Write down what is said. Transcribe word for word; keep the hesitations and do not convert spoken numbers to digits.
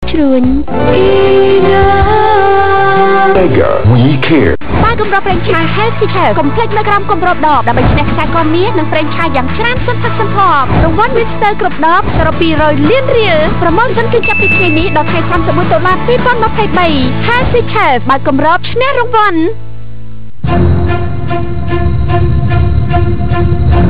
ជ្រួញ Mega We Care បានគម្របប្រេងឆា Healthy Care កុំភ្លេចនៅក្រោមគម្របដបដើម្បីឈ្នះខ្សែកមាសនិងប្រេងឆាយ៉ាងច្រើនសន្ធឹកសន្ធាប់រង្វាន់ Mister គ្រប់ដបសរុបពីររយលានរៀលប្រម៉ូសិនគឺចាប់ពីថ្ងៃនេះដល់ថ្ងៃសាមសិបមួយតុលាពីរពាន់ម្ភៃបី Healthy Care បើគម្របឈ្នះរង្វាន់